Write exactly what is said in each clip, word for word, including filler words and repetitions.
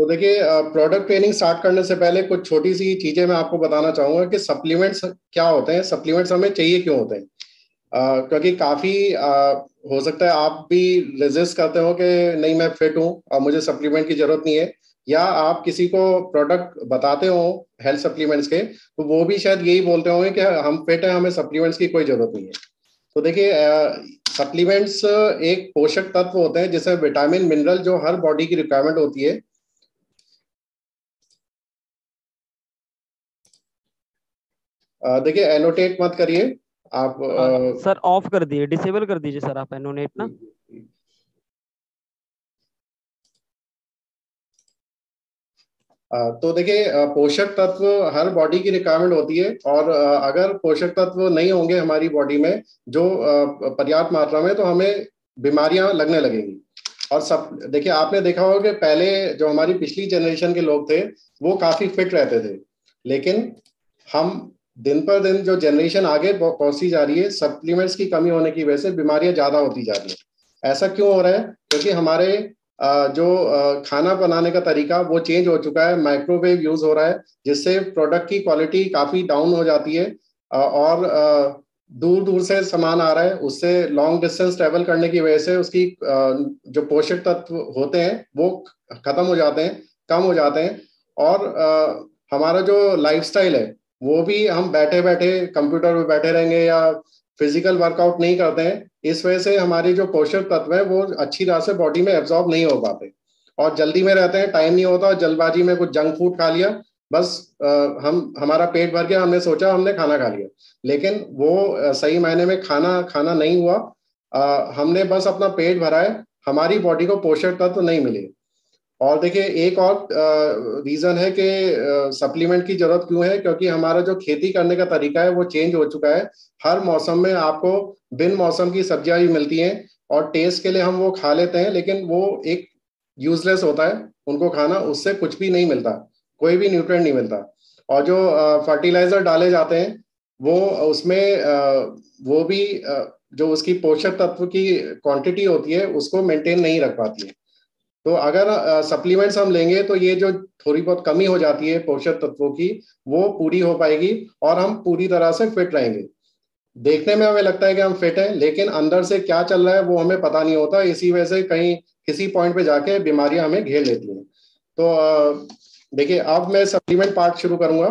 देखिए, product training start करने से पहले कुछ छोटी सी चीजें मैं आपको बताना चाहूंगा कि सप्लीमेंट्स क्या होते हैं, सप्लीमेंट्स हमें चाहिए क्यों होते हैं। अ, क्योंकि काफी अ, हो सकता है आप भी रेजिस्ट करते हो कि नहीं मैं फिट हूँ और मुझे सप्लीमेंट की जरूरत नहीं है, या आप किसी को प्रोडक्ट बताते हो हेल्थ सप्लीमेंट्स के तो वो भी शायद यही बोलते होंगे कि हम फिट हैं, हमें सप्लीमेंट्स की कोई जरूरत नहीं है। तो देखिए, सप्लीमेंट्स एक पोषक तत्व होते हैं जिसमें विटामिन मिनरल जो हर बॉडी की रिक्वायरमेंट होती है। अ, देखिए, एनोटेट मत करिए आप। आ, अ, सर ऑफ कर दिए, डिसेबल कर दीजिए सर आप एनोनेट ना। अ, तो देखिए, अ, पोषक तत्व हर बॉडी की रिक्वायरमेंट होती है, और अ, अगर पोषक तत्व नहीं होंगे हमारी बॉडी में जो अ, पर्याप्त मात्रा में, तो हमें बीमारियां लगने लगेंगी। और सब देखिए, आपने देखा होगा कि पहले जो हमारी पिछली जनरेशन के लोग थे वो काफी फिट रहते थे, लेकिन हम दिन पर दिन जो जनरेशन आगे पहुंचती जा रही है, सप्लीमेंट्स की कमी होने की वजह से बीमारियां ज्यादा होती जा रही है। ऐसा क्यों हो रहा है? क्योंकि हमारे अ, जो अ, खाना बनाने का तरीका वो चेंज हो चुका है, माइक्रोवेव यूज हो रहा है, जिससे प्रोडक्ट की क्वालिटी काफी डाउन हो जाती है। अ, और दूर दूर से सामान आ रहा है, उससे लॉन्ग डिस्टेंस ट्रेवल करने की वजह से उसकी अ, जो पोषक तत्व होते हैं वो खत्म हो जाते हैं, कम हो जाते हैं। और अ, हमारा जो लाइफस्टाइल है वो भी, हम बैठे बैठे कंप्यूटर पे बैठे रहेंगे या फिजिकल वर्कआउट नहीं करते हैं, इस वजह से हमारी जो पोषक तत्व है वो अच्छी तरह से बॉडी में एब्जॉर्ब नहीं हो पाते, और जल्दी में रहते हैं, टाइम नहीं होता, जल्दबाजी में कुछ जंक फूड खा लिया, बस आ, हम हमारा पेट भर गया, हमने सोचा हमने खाना खा लिया, लेकिन वो आ, सही मायने में खाना खाना नहीं हुआ। आ, हमने बस अपना पेट भरा है, हमारी बॉडी को पोषक तत्व नहीं मिले। और देखिए, एक और रीजन है कि सप्लीमेंट की जरूरत क्यों है, क्योंकि हमारा जो खेती करने का तरीका है वो चेंज हो चुका है। हर मौसम में आपको बिन मौसम की सब्जियां भी मिलती हैं, और टेस्ट के लिए हम वो खा लेते हैं, लेकिन वो एक यूजलेस होता है उनको खाना, उससे कुछ भी नहीं मिलता, कोई भी न्यूट्रिएंट नहीं मिलता। और जो फर्टिलाइजर डाले जाते हैं वो उसमें अ, वो भी अ, जो उसकी पोषक तत्व की क्वांटिटी होती है उसको मेंटेन नहीं रख पाती है। तो अगर सप्लीमेंट्स हम लेंगे तो ये जो थोड़ी बहुत कमी हो जाती है पोषक तत्वों की, वो पूरी हो पाएगी, और हम पूरी तरह से फिट रहेंगे। देखने में हमें लगता है कि हम फिट हैं, लेकिन अंदर से क्या चल रहा है वो हमें पता नहीं होता, इसी वजह से कहीं किसी पॉइंट पे जाके बीमारियां हमें घेर लेती हैं। तो अ, देखिए, अब मैं सप्लीमेंट पार्ट शुरू करूंगा।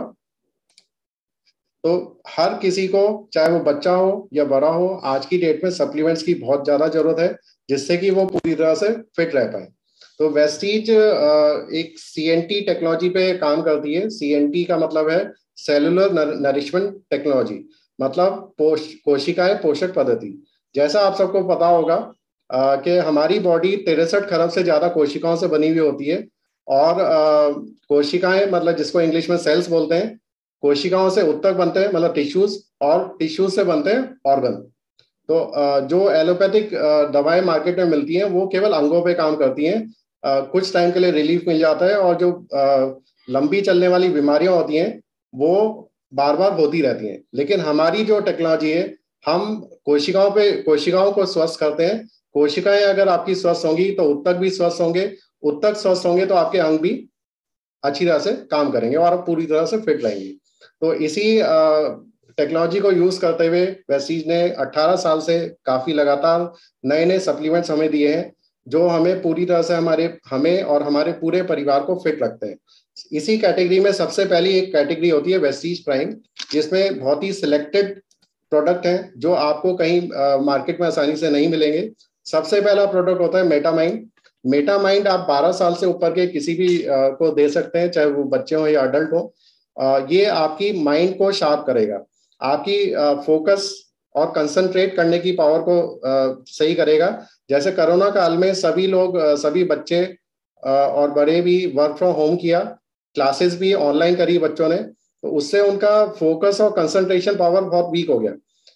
तो हर किसी को, चाहे वो बच्चा हो या बड़ा हो, आज की डेट में सप्लीमेंट्स की बहुत ज्यादा जरूरत है, जिससे कि वो पूरी तरह से फिट रह पाए। तो वेस्टीज एक सीएनटी टेक्नोलॉजी पे काम करती है। सीएनटी का मतलब है सेलुलर नरिशमेंट टेक्नोलॉजी, मतलब पोष कोशिकाएं पोषक पद्धति। जैसा आप सबको पता होगा अ, कि हमारी बॉडी तिरसठ खरब से ज्यादा कोशिकाओं से बनी हुई होती है, और अ, कोशिकाएं मतलब जिसको इंग्लिश में सेल्स बोलते हैं, कोशिकाओं से ऊतक बनते हैं मतलब टिश्यूज, और टिश्यूज से बनते हैं ऑर्गन। तो अ, जो एलोपैथिक दवाएं मार्केट में मिलती हैं वो केवल अंगों पे काम करती हैं, अ, कुछ टाइम के लिए रिलीफ मिल जाता है, और जो अ, लंबी चलने वाली बीमारियां होती हैं वो बार बार होती रहती हैं। लेकिन हमारी जो टेक्नोलॉजी है, हम कोशिकाओं पे कोशिकाओं को स्वस्थ करते हैं। कोशिकाएं अगर आपकी स्वस्थ होंगी तो ऊतक भी स्वस्थ होंगे, ऊतक स्वस्थ होंगे तो आपके अंग भी अच्छी तरह से काम करेंगे, और आप पूरी तरह से फिट रहेंगे। तो इसी टेक्नोलॉजी को यूज करते हुए वेस्टीज ने अठारह साल से काफी लगातार नए नए सप्लीमेंट्स हमें दिए हैं, जो हमें पूरी तरह से हमारे हमें और हमारे पूरे परिवार को फिट रखते हैं। इसी कैटेगरी में सबसे पहली एक कैटेगरी होती है वेस्टीज प्राइम, जिसमें बहुत ही सिलेक्टेड प्रोडक्ट हैं जो आपको कहीं मार्केट में आसानी से नहीं मिलेंगे। सबसे पहला प्रोडक्ट होता है मेटामाइंड। मेटामाइंड आप बारह साल से ऊपर के किसी भी अ, को दे सकते हैं, चाहे वो बच्चे हो या अडल्ट हो। अ, ये आपकी माइंड को शार्प करेगा, आपकी फोकस और कंसंट्रेट करने की पावर को अ, सही करेगा। जैसे कोरोना काल में सभी लोग, अ, सभी बच्चे अ, और बड़े भी वर्क फ्रॉम होम किया, क्लासेस भी ऑनलाइन करी बच्चों ने, तो उससे उनका फोकस और कंसंट्रेशन पावर बहुत वीक हो गया।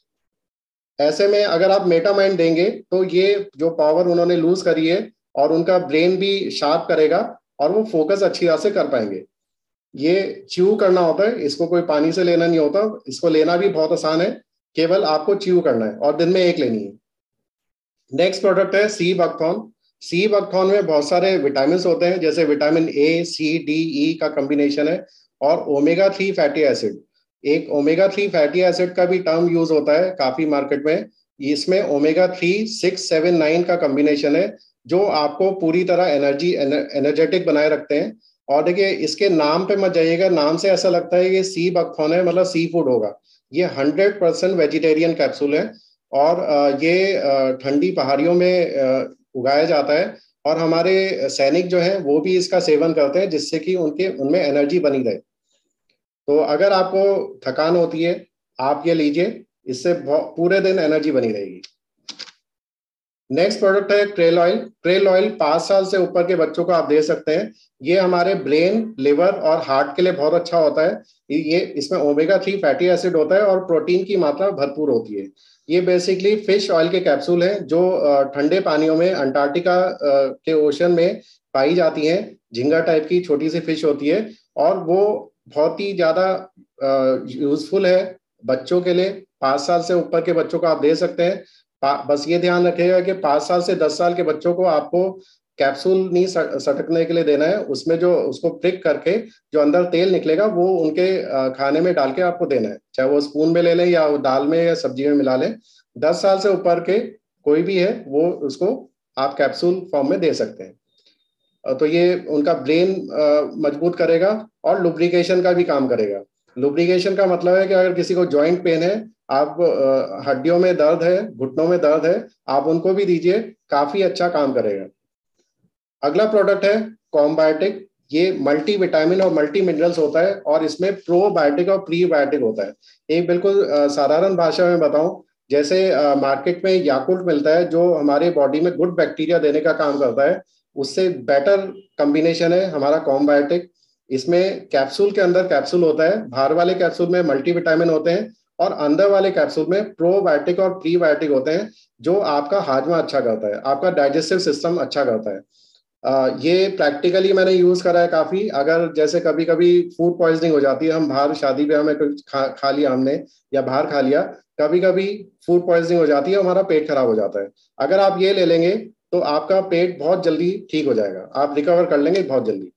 ऐसे में अगर आप मेटामाइंड देंगे तो ये जो पावर उन्होंने लूज करी है, और उनका ब्रेन भी शार्प करेगा, और वो फोकस अच्छी तरह से कर पाएंगे। ये च्यू करना होता है, इसको कोई पानी से लेना नहीं होता, इसको लेना भी बहुत आसान है, केवल आपको च्यू करना है, और दिन में एक लेनी है। नेक्स्ट प्रोडक्ट है सी बकथॉर्न। सी बकथॉर्न में बहुत सारे विटामिन होते हैं, जैसे विटामिन ए, सी, डी, ई का कॉम्बिनेशन है, और ओमेगा थ्री फैटी एसिड। एक ओमेगा थ्री फैटी एसिड का भी टर्म यूज होता है काफी मार्केट में। इसमें omega three six seven nine का कॉम्बिनेशन है, जो आपको पूरी तरह एनर्जी एनर्जेटिक बनाए रखते हैं। और देखिए, इसके नाम पे मत जाइएगा, नाम से ऐसा लगता है ये सी बकथॉर्न है, मतलब सी फूड होगा। ये हंड्रेड परसेंट वेजिटेरियन कैप्सूल है, और ये ठंडी पहाड़ियों में उगाया जाता है, और हमारे सैनिक जो हैं वो भी इसका सेवन करते हैं, जिससे कि उनके उनमें एनर्जी बनी रहे। तो अगर आपको थकान होती है, आप ये लीजिए, इससे पूरे दिन एनर्जी बनी रहेगी। नेक्स्ट प्रोडक्ट है ट्रेल ऑयल। ट्रेल ऑयल पाँच साल से ऊपर के बच्चों को आप दे सकते हैं। ये हमारे ब्रेन, लिवर और हार्ट के लिए बहुत अच्छा होता है। ये इसमें ओमेगा थ्री फैटी एसिड होता है और प्रोटीन की मात्रा भरपूर होती है। ये बेसिकली फिश ऑयल के कैप्सूल हैं, जो ठंडे पानियों में अंटार्कटिका के ओशन में पाई जाती हैं। झींगा टाइप की छोटी सी फिश होती है, और वो बहुत ही ज्यादा यूजफुल है बच्चों के लिए। पाँच साल से ऊपर के बच्चों को आप दे सकते हैं। बस ये ध्यान रखिएगा कि पाँच साल से दस साल के बच्चों को आपको कैप्सूल नहीं सटकने के लिए देना है। उसमें जो उसको प्रिक करके जो अंदर तेल निकलेगा, वो उनके खाने में डाल के आपको देना है, चाहे वो स्पून में ले लें या दाल में या सब्जी में मिला लें। दस साल से ऊपर के कोई भी है, वो उसको आप कैप्सूल फॉर्म में दे सकते हैं। तो ये उनका ब्रेन मजबूत करेगा और लुब्रिकेशन का भी काम करेगा। लुब्रिकेशन का मतलब है कि अगर किसी को जॉइंट पेन है, आप हड्डियों में दर्द है, घुटनों में दर्द है, आप उनको भी दीजिए, काफी अच्छा काम करेगा। अगला प्रोडक्ट है कॉम्बायोटिक। ये मल्टी विटामिन और मल्टी मिनरल्स होता है, और इसमें प्रोबायोटिक और प्रीबायोटिक होता है। एक बिल्कुल साधारण भाषा में बताऊं, जैसे मार्केट में याकुल्ट मिलता है, जो हमारे बॉडी में गुड बैक्टीरिया देने का काम करता है, उससे बेटर कॉम्बिनेशन है हमारा कॉम्बायोटिक। इसमें कैप्सूल के अंदर कैप्सूल होता है, बाहर वाले कैप्सूल में मल्टी विटामिन होते हैं, और अंदर वाले कैप्सूल में प्रोबायोटिक और प्रीबायोटिक होते हैं, जो आपका हाजमा अच्छा करता है, आपका डाइजेस्टिव सिस्टम अच्छा करता है। Uh, ये प्रैक्टिकली मैंने यूज करा है काफी। अगर जैसे कभी कभी फूड पॉइजनिंग हो जाती है, हम बाहर शादी ब्याह में कुछ खा, खा लिया हमने, या बाहर खा लिया, कभी कभी फूड पॉइजनिंग हो जाती है, हमारा पेट खराब हो जाता है। अगर आप ये ले लेंगे तो आपका पेट बहुत जल्दी ठीक हो जाएगा, आप रिकवर कर लेंगे बहुत जल्दी।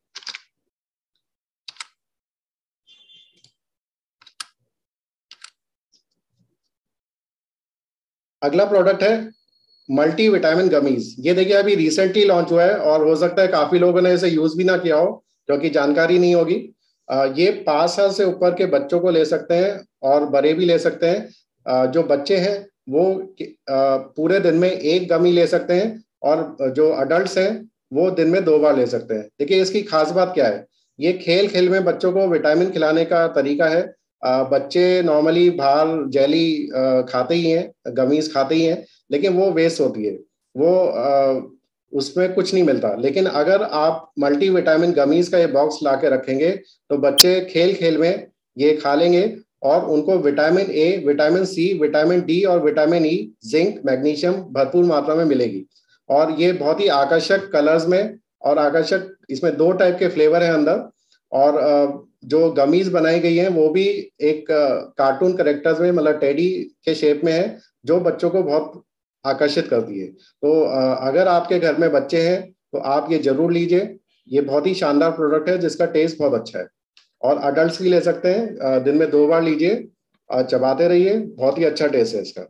अगला प्रोडक्ट है मल्टी विटामिन गमीज। ये देखिए अभी रिसेंटली लॉन्च हुआ है, और हो सकता है काफी लोगों ने इसे यूज भी ना किया हो, क्योंकि जानकारी नहीं होगी। ये पाँच साल से ऊपर के बच्चों को ले सकते हैं, और बड़े भी ले सकते हैं। जो बच्चे हैं वो पूरे दिन में एक गमी ले सकते हैं, और जो अडल्ट हैं वो दिन में दो बार ले सकते हैं। देखिए इसकी खास बात क्या है, ये खेल खेल में बच्चों को विटामिन खिलाने का तरीका है। बच्चे नॉर्मली बाहर जेली खाते ही हैं, गमीज खाते ही हैं, लेकिन वो वेस्ट होती है, वो आ, उसमें कुछ नहीं मिलता। लेकिन अगर आप मल्टी विटामिन गमीज का ये बॉक्स ला के रखेंगे, तो बच्चे खेल खेल में ये खा लेंगे, और उनको vitamin A, vitamin C, vitamin D और विटामिन ई, जिंक, मैग्नीशियम भरपूर मात्रा में मिलेगी। और ये बहुत ही आकर्षक कलर्स में, और आकर्षक, इसमें दो टाइप के फ्लेवर हैं अंदर। और जो गमीज बनाई गई हैं वो भी एक कार्टून करेक्टर्स में, मतलब टेडी के शेप में है, जो बच्चों को बहुत आकर्षित करती है। तो अगर आपके घर में बच्चे हैं तो आप ये जरूर लीजिए। ये बहुत ही शानदार प्रोडक्ट है, जिसका टेस्ट बहुत अच्छा है, और अडल्ट्स भी ले सकते हैं। दिन में दो बार लीजिए, चबाते रहिए, बहुत ही अच्छा टेस्ट है इसका।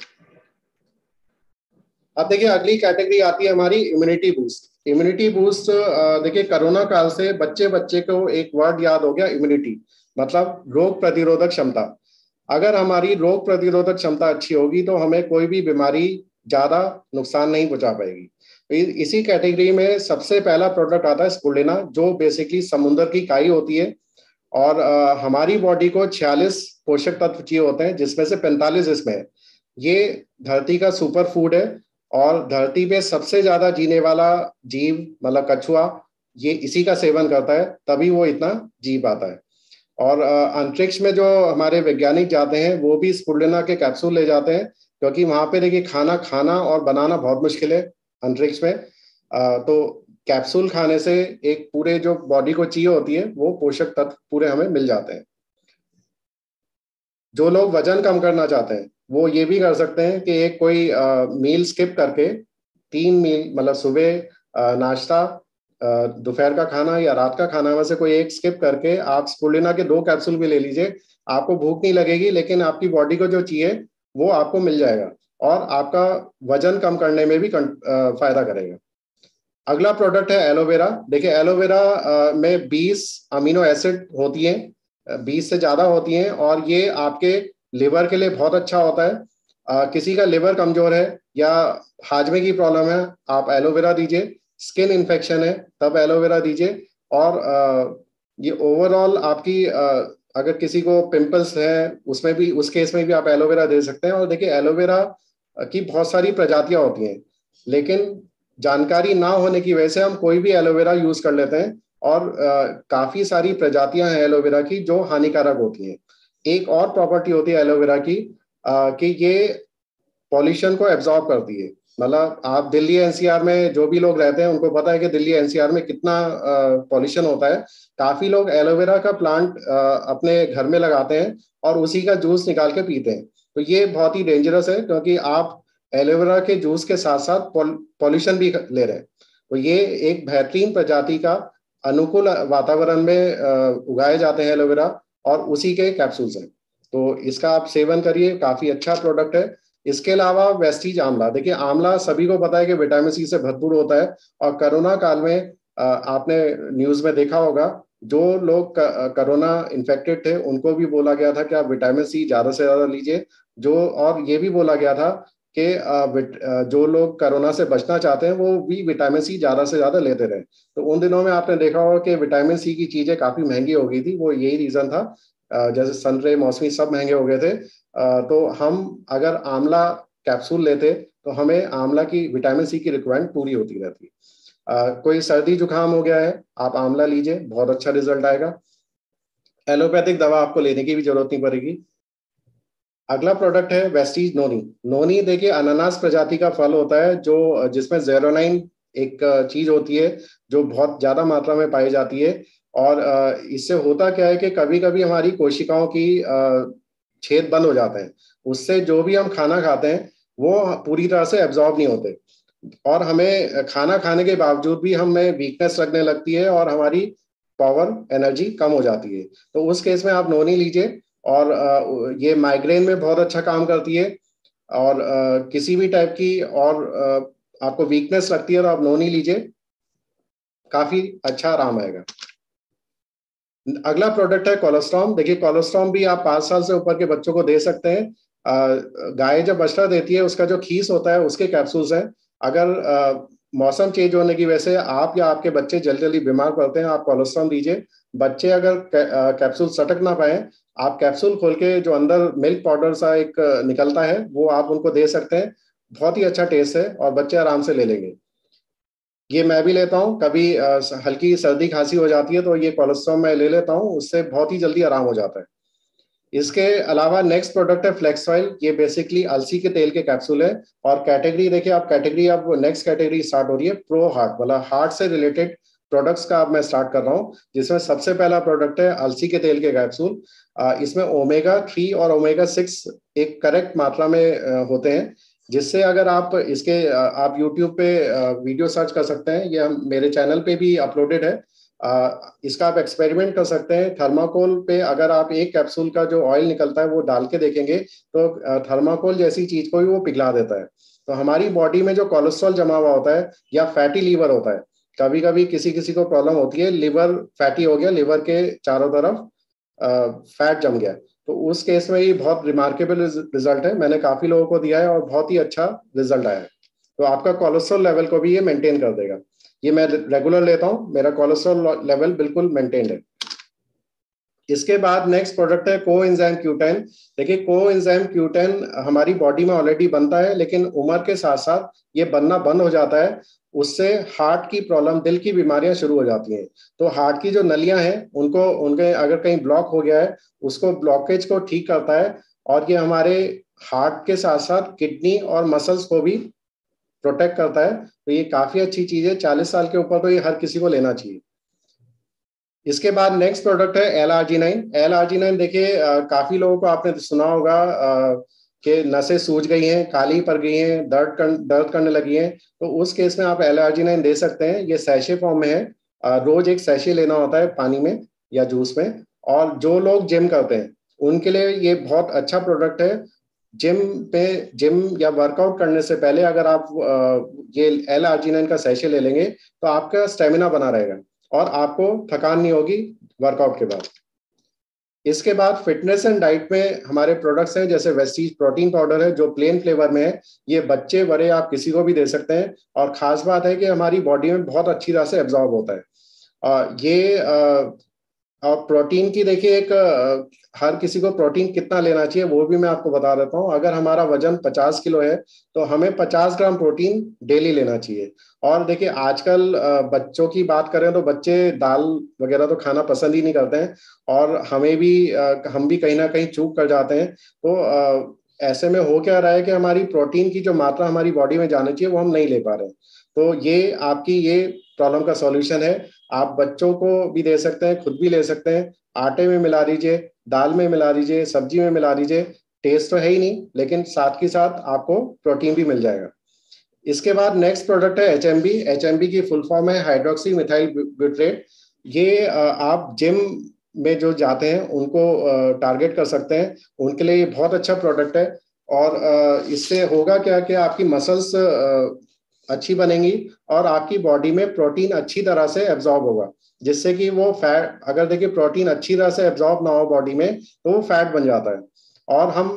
अब देखिए अगली कैटेगरी आती है हमारी इम्यूनिटी बूस्ट। इम्यूनिटी बूस्ट, देखिए कोरोना काल से बच्चे बच्चे को एक वर्ड याद हो गया, इम्यूनिटी, मतलब रोग प्रतिरोधक क्षमता। अगर हमारी रोग प्रतिरोधक क्षमता अच्छी होगी तो हमें कोई भी बीमारी ज्यादा नुकसान नहीं पहुंचा पाएगी। इसी कैटेगरी में सबसे पहला प्रोडक्ट आता है स्पुलेना, जो बेसिकली समुद्र की काई होती है, और आ, हमारी बॉडी को छियालीस पोषक तत्व चाहिए होते हैं, जिसमें से पैंतालीस इसमें है। ये धरती का सुपर फूड है, और धरती पे सबसे ज्यादा जीने वाला जीव मतलब कछुआ, ये इसी का सेवन करता है, तभी वो इतना जी पाता है। और अंतरिक्ष में जो हमारे वैज्ञानिक जाते हैं, वो भी स्पुलेना के कैप्सूल ले जाते हैं, क्योंकि वहां पे देखिए खाना खाना और बनाना बहुत मुश्किल है अंतरिक्ष में। तो कैप्सूल खाने से एक पूरे जो बॉडी को चाहिए होती है वो पोषक तत्व पूरे हमें मिल जाते हैं। जो लोग वजन कम करना चाहते हैं वो ये भी कर सकते हैं कि एक कोई मील स्किप करके तीन मील मतलब सुबह नाश्ता, दोपहर का खाना या रात का खाना में से कोई एक स्किप करके आप स्पुलिना के दो कैप्सूल भी ले लीजिए। आपको भूख नहीं लगेगी, लेकिन आपकी बॉडी को जो चाहिए वो आपको मिल जाएगा और आपका वजन कम करने में भी फायदा करेगा। अगला प्रोडक्ट है एलोवेरा। देखिए एलोवेरा में बीस अमीनो एसिड होती हैं, बीस से ज्यादा होती हैं, और ये आपके लिवर के लिए बहुत अच्छा होता है। आ, किसी का लिवर कमजोर है या हाजमे की प्रॉब्लम है, आप एलोवेरा दीजिए। स्किन इन्फेक्शन है तब एलोवेरा दीजिए। और आ, ये ओवरऑल आपकी आ, अगर किसी को पिंपल्स है उसमें भी, उस केस में भी आप एलोवेरा दे सकते हैं। और देखिए एलोवेरा की बहुत सारी प्रजातियां होती हैं, लेकिन जानकारी ना होने की वजह से हम कोई भी एलोवेरा यूज कर लेते हैं, और आ, काफी सारी प्रजातियां हैं एलोवेरा की जो हानिकारक होती हैं। एक और प्रॉपर्टी होती है एलोवेरा की आ, कि ये पॉल्यूशन को एब्जॉर्ब करती है। मतलब आप दिल्ली एनसीआर में जो भी लोग रहते हैं उनको पता है कि दिल्ली एनसीआर में कितना पॉल्यूशन होता है। काफी लोग एलोवेरा का प्लांट अपने घर में लगाते हैं और उसी का जूस निकाल के पीते हैं। तो ये बहुत ही डेंजरस है, क्योंकि आप एलोवेरा के जूस के साथ साथ पॉल्यूशन भी ले रहे हैं। तो ये एक बेहतरीन प्रजाति का अनुकूल वातावरण में उगाए जाते हैं एलोवेरा, और उसी के कैप्सूल्स हैं। तो इसका आप सेवन करिए, काफी अच्छा प्रोडक्ट है। इसके अलावा वेस्टीज आंवला। देखिए आंवला सभी को पता है कि विटामिन सी से भरपूर होता है, और कोरोना काल में आपने न्यूज में देखा होगा, जो लोग कोरोना इन्फेक्टेड थे उनको भी बोला गया था कि आप विटामिन सी ज्यादा से ज्यादा लीजिए। जो और ये भी बोला गया था कि जो लोग कोरोना से बचना चाहते हैं वो भी विटामिन सी ज्यादा से ज्यादा लेते रहे। तो उन दिनों में आपने देखा होगा कि विटामिन सी की चीजें काफी महंगी हो गई थी, वो यही रीजन था। जैसे संतरे, मौसमी सब महंगे हो गए थे। तो हम अगर आंवला कैप्सूल लेते तो हमें आंवला की विटामिन सी की रिक्वायरमेंट पूरी होती रहती। कोई सर्दी जुकाम हो गया है, आप आंवला लीजिए, बहुत अच्छा रिजल्ट आएगा। एलोपैथिक दवा आपको लेने की भी जरूरत नहीं पड़ेगी। अगला प्रोडक्ट है वेस्टीज नोनी। नोनी देखिए अनानास प्रजाति का फल होता है, जो जिसमें जेरोनाइन एक चीज होती है जो बहुत ज्यादा मात्रा में पाई जाती है। और इससे होता क्या है कि कभी कभी हमारी कोशिकाओं की छेद बंद हो जाते हैं, उससे जो भी हम खाना खाते हैं वो पूरी तरह से एब्जॉर्ब नहीं होते, और हमें खाना खाने के बावजूद भी हमें वीकनेस लगने लगती है और हमारी पावर एनर्जी कम हो जाती है। तो उस केस में आप नोनी लीजिए, और ये माइग्रेन में बहुत अच्छा काम करती है। और किसी भी टाइप की और आपको वीकनेस लगती है तो आप नोनी लीजिए, काफी अच्छा आराम आएगा। अगला प्रोडक्ट है कोलोस्ट्रॉम। देखिए कोलोस्ट्रॉम भी आप पांच साल से ऊपर के बच्चों को दे सकते हैं। गाय जब बछड़ा देती है उसका जो खीस होता है उसके कैप्सूल्स हैं। अगर आ, मौसम चेंज होने की वजह से आप या आपके बच्चे जल्दी जल्दी बीमार पड़ते हैं, आप कोलोस्ट्रॉम दीजिए। बच्चे अगर कैप्सूल सटक ना पाए, आप कैप्सूल खोल के जो अंदर मिल्क पाउडर सा एक निकलता है वो आप उनको दे सकते हैं। बहुत ही अच्छा टेस्ट है और बच्चे आराम से ले लेंगे। ये मैं भी लेता हूँ, कभी हल्की सर्दी खांसी हो जाती है तो ये कोलोस्ट्रॉम मैं ले लेता हूँ, उससे बहुत ही जल्दी आराम हो जाता है। इसके अलावा नेक्स्ट प्रोडक्ट है फ्लेक्स ऑयल। ये बेसिकली अलसी के तेल के कैप्सूल है। और कैटेगरी देखिए आप, कैटेगरी अब नेक्स्ट कैटेगरी स्टार्ट हो रही है प्रो हार्ट, मतलब हार्ट से रिलेटेड प्रोडक्ट्स का अब मैं स्टार्ट कर रहा हूँ, जिसमें सबसे पहला प्रोडक्ट है अलसी के तेल के कैप्सूल। इसमें ओमेगा थ्री और ओमेगा सिक्स एक करेक्ट मात्रा में होते हैं, जिससे अगर आप इसके आप यूट्यूब पे वीडियो सर्च कर सकते हैं, ये हम मेरे चैनल पे भी अपलोडेड है। इसका आप एक्सपेरिमेंट कर सकते हैं। थर्माकोल पे अगर आप एक कैप्सूल का जो ऑयल निकलता है वो डाल के देखेंगे तो थर्माकोल जैसी चीज को भी वो पिघला देता है। तो हमारी बॉडी में जो कोलेस्ट्रॉल जमा हुआ होता है या फैटी लीवर होता है, कभी कभी किसी किसी को प्रॉब्लम होती है, लिवर फैटी हो गया, लिवर के चारों तरफ फैट जम गया, तो उस केस में ये बहुत रिमार्केबल रिजल्ट है। मैंने काफी लोगों को दिया है और बहुत ही अच्छा रिजल्ट आया है। तो आपका कोलेस्ट्रॉल लेवल को भी ये मेंटेन कर देगा। ये मैं रेगुलर लेता हूं, मेरा कोलेस्ट्रॉल लेवल बिल्कुल मेंटेन्ड है। इसके बाद नेक्स्ट प्रोडक्ट है कोएंजाइम क्यू टेन। देखिए कोएंजाइम क्यू टेन हमारी बॉडी में ऑलरेडी बनता है, लेकिन उम्र के साथ साथ ये बनना बंद हो जाता है। उससे हार्ट की प्रॉब्लम, दिल की बीमारियां शुरू हो जाती हैं। तो हार्ट की जो नलियां हैं उनको, उनके अगर कहीं ब्लॉक हो गया है, उसको ब्लॉकेज को ठीक करता है। और ये हमारे हार्ट के साथ साथ किडनी और मसल्स को भी प्रोटेक्ट करता है। तो ये काफी अच्छी चीज है। चालीस साल के ऊपर तो ये हर किसी को लेना चाहिए। इसके बाद नेक्स्ट प्रोडक्ट है एल आर्जिनाइन। एल आर्जिनाइन देखिए काफी लोगों को आपने सुना होगा आ, कि नसें सूज गई हैं, काली पड़ गई हैं, दर्द कर, दर्द करने लगी हैं, तो उस केस में आप एल आर्जिनाइन दे सकते हैं। ये सैशे फॉर्म में है, रोज एक सैशे लेना होता है पानी में या जूस में। और जो लोग जिम करते हैं उनके लिए ये बहुत अच्छा प्रोडक्ट है। जिम पे जिम या वर्कआउट करने से पहले अगर आप ये एल आर्जिनाइन का सैशे ले लेंगे तो आपका स्टेमिना बना रहेगा और आपको थकान नहीं होगी वर्कआउट के बाद। इसके बाद फिटनेस एंड डाइट में हमारे प्रोडक्ट्स हैं, जैसे वेस्टीज प्रोटीन पाउडर है जो प्लेन फ्लेवर में है। ये बच्चे बड़े आप किसी को भी दे सकते हैं, और खास बात है कि हमारी बॉडी में बहुत अच्छी तरह से एब्जॉर्ब होता है। आ, ये आ, और प्रोटीन की देखिए एक हर किसी को प्रोटीन कितना लेना चाहिए वो भी मैं आपको बता देता हूँ। अगर हमारा वजन पचास किलो है तो हमें पचास ग्राम प्रोटीन डेली लेना चाहिए। और देखिए आजकल बच्चों की बात करें तो बच्चे दाल वगैरह तो खाना पसंद ही नहीं करते हैं, और हमें भी हम भी कहीं ना कहीं चूक कर जाते हैं। तो ऐसे में हो क्या रहा है कि हमारी प्रोटीन की जो मात्रा हमारी बॉडी में जानी चाहिए वो हम नहीं ले पा रहे हैं। तो ये आपकी ये प्रॉब्लम का सॉल्यूशन है। आप बच्चों को भी दे सकते हैं, खुद भी ले सकते हैं। आटे में मिला दीजिए, दाल में मिला दीजिए, सब्जी में मिला दीजिए। टेस्ट तो है ही नहीं, लेकिन साथ के साथ आपको प्रोटीन भी मिल जाएगा। इसके बाद नेक्स्ट प्रोडक्ट है H M B. H M B की फुल फॉर्म है हाइड्रोक्सी मिथाइल ब्यूट्रेट। ये आप जिम में जो जाते हैं उनको टारगेट कर सकते हैं, उनके लिए ये बहुत अच्छा प्रोडक्ट है। और इससे होगा क्या कि आपकी मसल्स अच्छी बनेंगी और आपकी बॉडी में प्रोटीन अच्छी तरह से एब्जॉर्ब होगा, जिससे कि वो फैट, अगर देखिए प्रोटीन अच्छी तरह से एब्जॉर्ब ना हो बॉडी में तो वो फैट बन जाता है और हम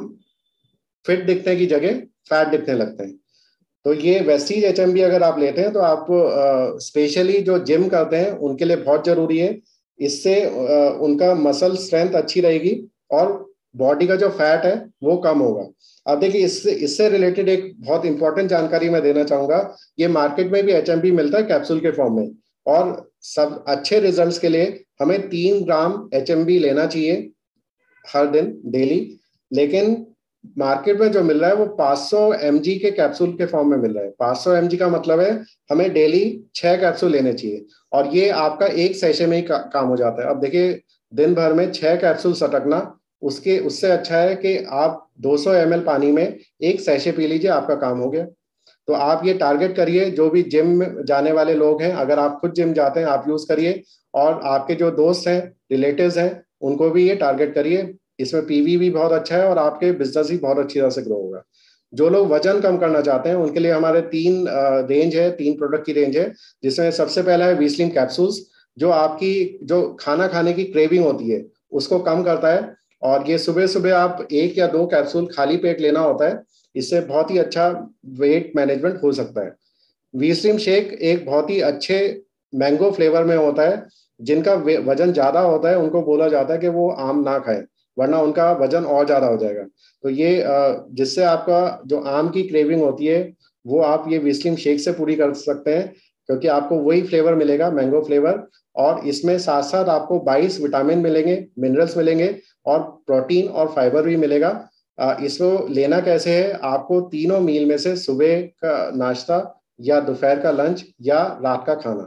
फिट दिखने की जगह फैट दिखने लगते हैं। तो ये वेस्टीज एच एम बी अगर आप लेते हैं तो आपको स्पेशली जो जिम करते हैं उनके लिए बहुत जरूरी है। इससे uh, उनका मसल स्ट्रेंथ अच्छी रहेगी और बॉडी का जो फैट है वो कम होगा। अब देखिए इससे इससे रिलेटेड एक बहुत इंपॉर्टेंट जानकारी मैं देना चाहूंगा। ये मार्केट में भी एच एम बी मिलता है कैप्सूल के फॉर्म में, और सब अच्छे रिजल्ट्स के लिए हमें तीन ग्राम एच एम बी लेना चाहिए हर दिन डेली। लेकिन मार्केट में जो मिल रहा है वो पाँच सौ एम जी के कैप्सूल के फॉर्म में मिल रहा है। पाँच सौ एम जी का मतलब है हमें डेली छह कैप्सूल लेने चाहिए, और ये आपका एक सैशे में ही का, काम हो जाता है। अब देखिए दिन भर में छह कैप्सूल सटकना, उसके उससे अच्छा है कि आप दो सौ एम एल पानी में एक सैशे पी लीजिए, आपका काम हो गया। तो आप ये टारगेट करिए, जो भी जिम में जाने वाले लोग हैं, अगर आप खुद जिम जाते हैं आप यूज करिए, और आपके जो दोस्त हैं, रिलेटिव्स हैं, उनको भी ये टारगेट करिए। इसमें पीवी भी बहुत अच्छा है और आपके बिजनेस भी बहुत अच्छी तरह से ग्रो होगा। जो लोग वजन कम करना चाहते हैं उनके लिए हमारे तीन रेंज है, तीन प्रोडक्ट की रेंज है, जिसमें सबसे पहला है वीस्लिम कैप्सूल्स, जो आपकी जो खाना खाने की क्रेविंग होती है उसको कम करता है। और ये सुबह सुबह आप एक या दो कैप्सूल खाली पेट लेना होता है, इससे बहुत ही अच्छा वेट मैनेजमेंट हो सकता है। वीस्लिम शेक एक बहुत ही अच्छे मैंगो फ्लेवर में होता है। जिनका वजन ज्यादा होता है उनको बोला जाता है कि वो आम ना खाएं, वरना उनका वजन और ज्यादा हो जाएगा। तो ये जिससे आपका जो आम की क्रेविंग होती है वो आप ये वीस्लिम शेक से पूरी कर सकते हैं, क्योंकि आपको वही फ्लेवर मिलेगा, मैंगो फ्लेवर। और इसमें साथ साथ आपको बाईस विटामिन मिलेंगे, मिनरल्स मिलेंगे, और प्रोटीन और फाइबर भी मिलेगा। इसको लेना कैसे है, आपको तीनों मील में से सुबह का नाश्ता या दोपहर का लंच या रात का खाना,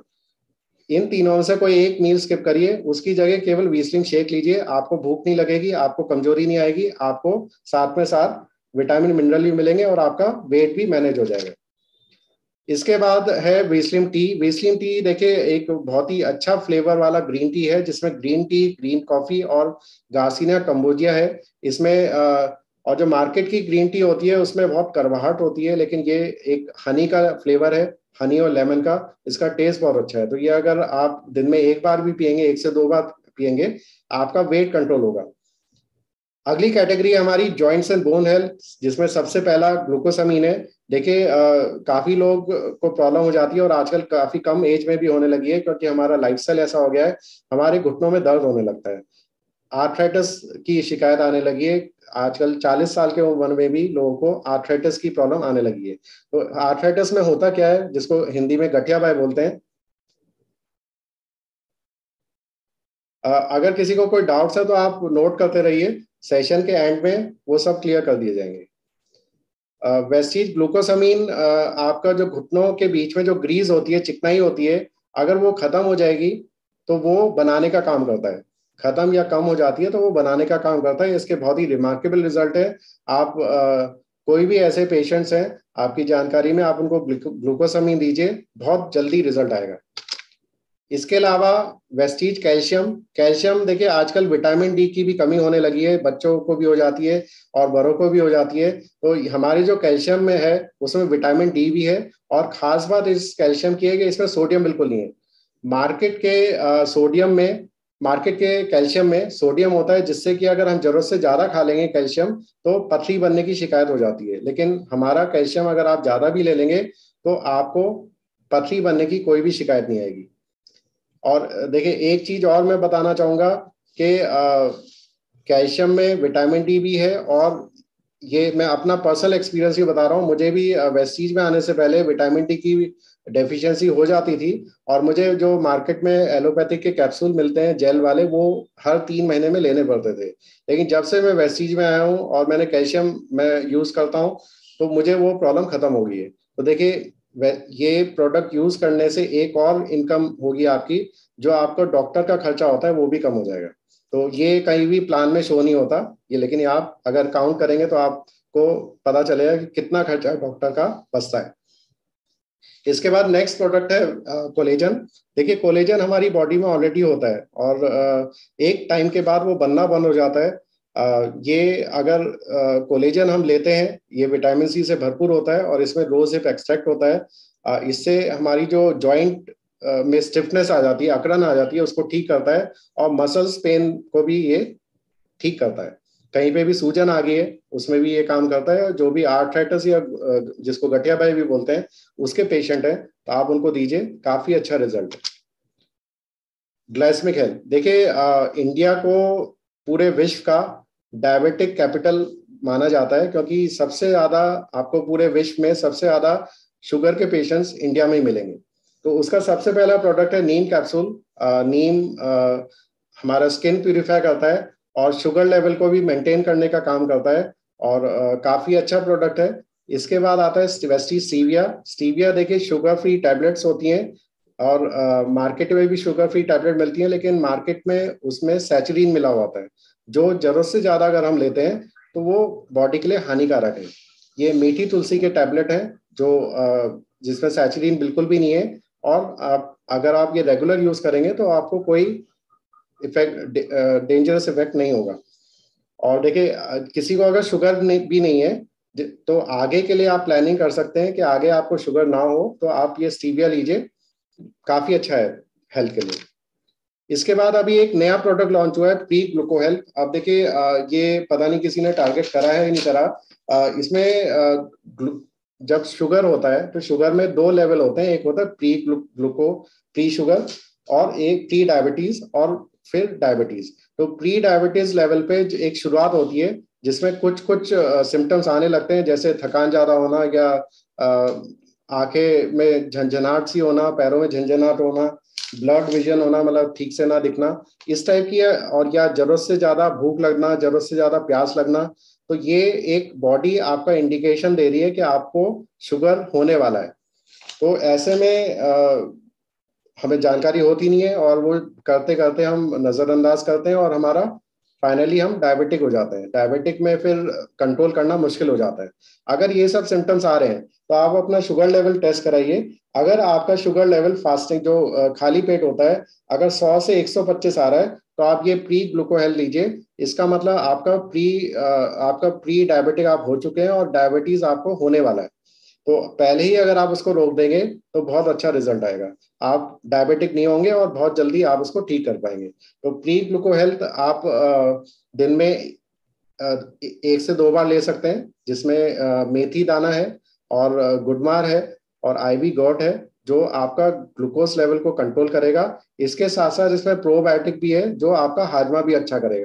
इन तीनों में से कोई एक मील स्किप करिए, उसकी जगह केवल वीस्लिम शेक लीजिए। आपको भूख नहीं लगेगी, आपको कमजोरी नहीं आएगी, आपको साथ में साथ विटामिन मिनरल भी मिलेंगे और आपका वेट भी मैनेज हो जाएगा। इसके बाद है वीस्लिम टी। वीस्लिम टी देखिए एक बहुत ही अच्छा फ्लेवर वाला ग्रीन टी है, जिसमें ग्रीन टी, ग्रीन कॉफी और गार्सिनिया कंबोजिया है इसमें। और जो मार्केट की ग्रीन टी होती है उसमें बहुत कड़वाहट होती है, लेकिन ये एक हनी का फ्लेवर है, हनी और लेमन का। इसका टेस्ट बहुत अच्छा है। तो ये अगर आप दिन में एक बार भी पियेंगे, एक से दो बार पियेंगे, आपका वेट कंट्रोल होगा। अगली कैटेगरी हमारी जॉइंट्स एंड बोन हेल्थ, जिसमें सबसे पहला ग्लूकोसामीन है। देखिए काफी लोग को प्रॉब्लम हो जाती है और आजकल काफी कम एज में भी होने लगी है, क्योंकि हमारा लाइफस्टाइल ऐसा हो गया है, हमारे घुटनों में दर्द होने लगता है, आर्थराइटिस की शिकायत आने लगी है। आजकल चालीस साल के उम्र में भी लोगों को आर्थराइटिस की प्रॉब्लम आने लगी है। तो आर्थराइटिस में होता क्या है, जिसको हिंदी में गठिया बाय बोलते हैं। अगर किसी को कोई डाउट्स है तो आप नोट करते रहिए, सेशन के एंड में वो सब क्लियर कर दिए जाएंगे। वेस्टीज ग्लूकोसामीन आपका जो घुटनों के बीच में जो ग्रीस होती है, चिकनाई होती है, अगर वो खत्म हो जाएगी तो वो बनाने का काम करता है। खत्म या कम हो जाती है तो वो बनाने का काम करता है। इसके बहुत ही रिमार्केबल रिजल्ट है। आप आ, कोई भी ऐसे पेशेंट्स हैं आपकी जानकारी में, आप उनको ग्लूकोसामीन दीजिए, बहुत जल्दी रिजल्ट आएगा। इसके अलावा वेस्टीज कैल्शियम, कैल्शियम देखिए आजकल विटामिन डी की भी कमी होने लगी है, बच्चों को भी हो जाती है और बड़ों को भी हो जाती है। तो हमारे जो कैल्शियम में है उसमें विटामिन डी भी है, और खास बात इस कैल्शियम की है कि इसमें सोडियम बिल्कुल नहीं है। मार्केट के आ, सोडियम में मार्केट के कैल्शियम में सोडियम होता है, जिससे कि अगर हम जरूरत से ज्यादा खा लेंगे कैल्शियम तो पथरी बनने की शिकायत हो जाती है। लेकिन हमारा कैल्शियम अगर आप ज्यादा भी ले लेंगे तो आपको पथरी बनने की कोई भी शिकायत नहीं आएगी। और देखिए एक चीज और मैं बताना चाहूंगा कि कैल्शियम में विटामिन डी भी है, और ये मैं अपना पर्सनल एक्सपीरियंस ही बता रहा हूँ। मुझे भी वेस्टीज में आने से पहले विटामिन डी की डेफिशिएंसी हो जाती थी, और मुझे जो मार्केट में एलोपैथिक के कैप्सूल मिलते हैं जेल वाले, वो हर तीन महीने में लेने पड़ते थे। लेकिन जब से मैं वेस्टीज में आया हूँ और मैंने कैल्शियम मैं यूज करता हूँ तो मुझे वो प्रॉब्लम खत्म हो गई है। तो देखिए ये प्रोडक्ट यूज करने से एक और इनकम होगी आपकी, जो आपका डॉक्टर का खर्चा होता है वो भी कम हो जाएगा। तो ये कहीं भी प्लान में शो नहीं होता ये, लेकिन आप अगर काउंट करेंगे तो आपको पता चलेगा कि कितना खर्चा डॉक्टर का बचता है। इसके बाद नेक्स्ट प्रोडक्ट है कोलेजन। देखिए कोलेजन हमारी बॉडी में ऑलरेडी होता है, और एक टाइम के बाद वो बनना बंद हो जाता है। ये अगर कोलेजन हम लेते हैं, ये विटामिन सी से भरपूर होता है और इसमें रोज हिप एक्सट्रैक्ट होता है। इससे हमारी जो जॉइंट में स्टिफनेस आ जाती है, अकड़न आ जाती है, उसको ठीक करता है, और मसल्स पेन को भी ये ठीक करता है। कहीं पे भी सूजन आ गई है उसमें भी ये काम करता है। जो भी आर्थराइटिस या जिसको गठियाबाई भी बोलते हैं उसके पेशेंट हैं तो आप उनको दीजिए, काफी अच्छा रिजल्ट है। ग्लाइसेमिक हेल्थ, देखिए इंडिया को पूरे विश्व का डायबिटिक कैपिटल माना जाता है, क्योंकि सबसे ज्यादा आपको पूरे विश्व में सबसे ज्यादा शुगर के पेशेंट्स इंडिया में ही मिलेंगे। तो उसका सबसे पहला प्रोडक्ट है नीम कैप्सूल। नीम आ, हमारा स्किन प्यूरिफाई करता है और शुगर लेवल को भी मेंटेन करने का काम करता है, और आ, काफी अच्छा प्रोडक्ट है। इसके बाद आता है वेस्टीज स्टीविया। स्टीविया देखिए शुगर फ्री टैबलेट्स होती हैं, और मार्केट में भी शुगर फ्री टैबलेट मिलती है, लेकिन मार्केट में उसमें सैचरीन मिला हुआ होता है, जो जरूरत से ज्यादा अगर हम लेते हैं तो वो बॉडी के लिए हानिकारक है। ये मीठी तुलसी के टैबलेट है जो जिसमें सैचरीन बिल्कुल भी नहीं है, और आप अगर आप ये रेगुलर यूज करेंगे तो आपको कोई इफेक्ट डेंजरस इफेक्ट नहीं होगा। और देखिए किसी को अगर शुगर नहीं, भी नहीं है तो आगे के लिए आप प्लानिंग कर सकते हैं कि आगे आपको शुगर ना हो तो आप ये स्टीविया लीजिए, काफी अच्छा है हेल्थ के लिए। इसके बाद अभी एक नया प्रोडक्ट लॉन्च हुआ है प्री ग्लूको हेल्थ। अब देखिए ये पता नहीं किसी ने टारगेट करा है या नहीं करा। इसमें जब शुगर होता है तो शुगर में दो लेवल होते हैं, एक होता है प्री ग्लूको प्री शुगर, और एक प्री डायबिटीज और फिर डायबिटीज। तो प्री डायबिटीज लेवल पे एक शुरुआत होती है जिसमें कुछ कुछ सिम्टम्स आने लगते हैं, जैसे थकान ज्यादा होना, या आंखें में झंझनाहट सी होना, पैरों में झंझनाहट होना, ब्लड विजन होना, मतलब ठीक से ना दिखना, इस टाइप की है। और या जरूरत से ज्यादा भूख लगना, जरूरत से ज्यादा प्यास लगना। तो ये एक बॉडी आपका इंडिकेशन दे रही है कि आपको शुगर होने वाला है। तो ऐसे में आ, हमें जानकारी होती नहीं है, और वो करते करते हम नजरअंदाज करते हैं, और हमारा फाइनली हम डायबिटिक हो जाते हैं। डायबिटिक में फिर कंट्रोल करना मुश्किल हो जाता है। अगर ये सब सिम्टम्स आ रहे हैं तो आप अपना शुगर लेवल टेस्ट कराइए। अगर आपका शुगर लेवल फास्टिंग जो खाली पेट होता है अगर सौ से एक सौ पच्चीस आ रहा है तो आप ये प्री ग्लूको हेल्थ लीजिए। इसका मतलब आपका प्री आपका प्री डायबिटिक आप हो चुके हैं और डायबिटीज आपको होने वाला है। तो पहले ही अगर आप उसको रोक देंगे तो बहुत अच्छा रिजल्ट आएगा, आप डायबिटिक नहीं होंगे और बहुत जल्दी आप उसको ठीक कर पाएंगे। तो प्री ग्लूको हेल्थ आप दिन में एक से दो बार ले सकते हैं, जिसमें मेथी दाना है और गुडमार है और आईवी गॉट है, जो आपका ग्लूकोज लेवल को कंट्रोल करेगा। इसके साथ साथ इसमें प्रोबायोटिक भी है जो आपका हाजमा भी अच्छा करेगा।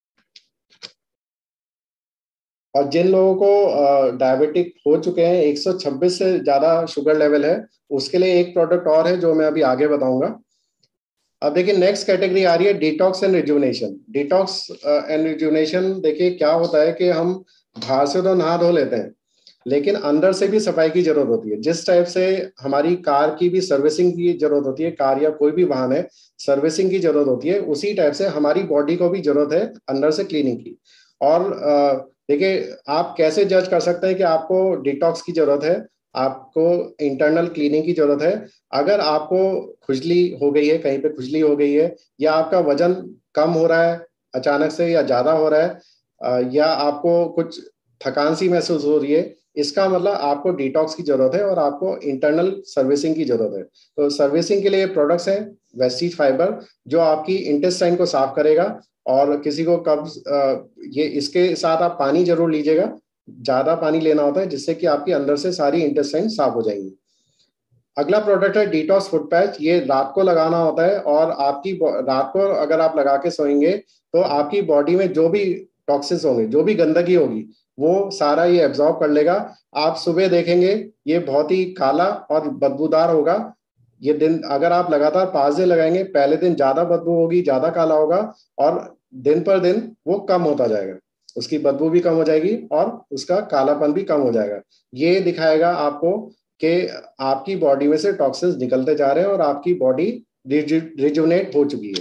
और जिन लोगों को डायबिटिक हो चुके हैं, एक सौ छब्बीस से ज्यादा शुगर लेवल है, उसके लिए एक प्रोडक्ट और है जो मैं अभी आगे बताऊंगा। अब देखिए नेक्स्ट कैटेगरी आ रही है detox and rejuvenation. Detox and rejuvenation देखिए क्या होता है कि हम बाहर से तो नहा धो लेते हैं, लेकिन अंदर से भी सफाई की जरूरत होती है। जिस टाइप से हमारी कार की भी सर्विसिंग की जरूरत होती है, कार या कोई भी वाहन है सर्विसिंग की जरूरत होती है, उसी टाइप से हमारी बॉडी को भी जरूरत है अंदर से क्लीनिंग की। और देखिए, आप कैसे जज कर सकते हैं कि आपको डिटॉक्स की जरूरत है, आपको इंटरनल क्लीनिंग की जरूरत है? अगर आपको खुजली हो गई है, कहीं पे खुजली हो गई है, या आपका वजन कम हो रहा है अचानक से या ज्यादा हो रहा है, या आपको कुछ थकान सी महसूस हो रही है, इसका मतलब आपको डिटॉक्स की जरूरत है और आपको इंटरनल सर्विसिंग की जरूरत है। तो सर्विसिंग के लिए प्रोडक्ट्स हैं वेस्टीज फाइबर, जो आपकी इंटेस्टाइन को साफ करेगा। और किसी को कब्ज, ये इसके साथ आप पानी जरूर लीजिएगा, ज्यादा पानी लेना होता है, जिससे कि आपकी अंदर से सारी इंटेस्टाइन साफ हो जाएंगी। अगला प्रोडक्ट है डिटॉक्स फुट पैच। ये रात को लगाना होता है, और आपकी रात को अगर आप लगा के सोएंगे तो आपकी बॉडी में जो भी टॉक्सिन्स होंगे, जो भी गंदगी होगी, वो सारा ये एब्जॉर्ब कर लेगा। आप सुबह देखेंगे ये बहुत ही काला और बदबूदार होगा। ये दिन अगर आप लगातार पाँच दिन लगाएंगे, पहले दिन ज्यादा बदबू होगी, ज्यादा काला होगा, और दिन पर दिन वो कम होता जाएगा, उसकी बदबू भी कम हो जाएगी और उसका कालापन भी कम हो जाएगा। ये दिखाएगा आपको कि आपकी बॉडी में से टॉक्सिन्स निकलते जा रहे हैं और आपकी बॉडी रिजुनेट हो चुकी है।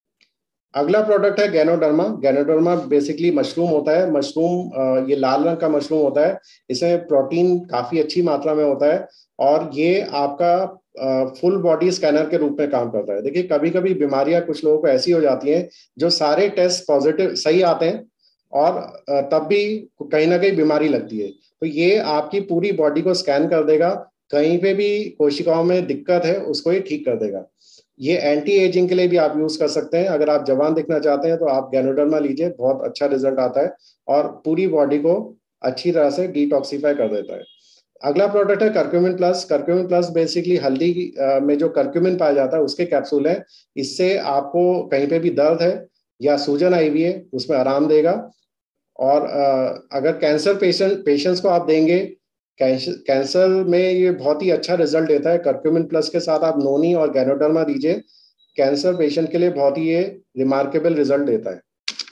अगला प्रोडक्ट है गैनोडर्मा। गैनोडर्मा बेसिकली मशरूम होता है। मशरूम ये लाल रंग का मशरूम होता है, इसमें प्रोटीन काफी अच्छी मात्रा में होता है, और ये आपका फुल बॉडी स्कैनर के रूप में काम करता है। देखिए, कभी कभी बीमारियां कुछ लोगों को ऐसी हो जाती हैं जो सारे टेस्ट पॉजिटिव सही आते हैं, और तब भी कहीं ना कहीं बीमारी लगती है। तो ये आपकी पूरी बॉडी को स्कैन कर देगा, कहीं पे भी कोशिकाओं में दिक्कत है उसको ये ठीक कर देगा। ये एंटी एजिंग के लिए भी आप यूज कर सकते हैं। अगर आप जवान दिखना चाहते हैं तो आप गैनोडर्मा लीजिए, बहुत अच्छा रिजल्ट आता है और पूरी बॉडी को अच्छी तरह से डिटॉक्सिफाई कर देता है। अगला प्रोडक्ट है curcumin plus. Curcumin plus basically हल्दी में जो करक्यूमिन पाया जाता है उसके कैप्सूल है। इससे आपको कहीं पे भी दर्द है या सूजन आई हुई है उसमें आराम देगा। और अगर कैंसर पेशेंट पेशेंट्स को आप देंगे, कैंसर में ये बहुत ही अच्छा रिजल्ट देता है। करक्यूमिन प्लस के साथ आप नोनी और गैनोडर्मा दीजिए, कैंसर पेशेंट के लिए बहुत ही ये रिमार्केबल रिजल्ट देता है।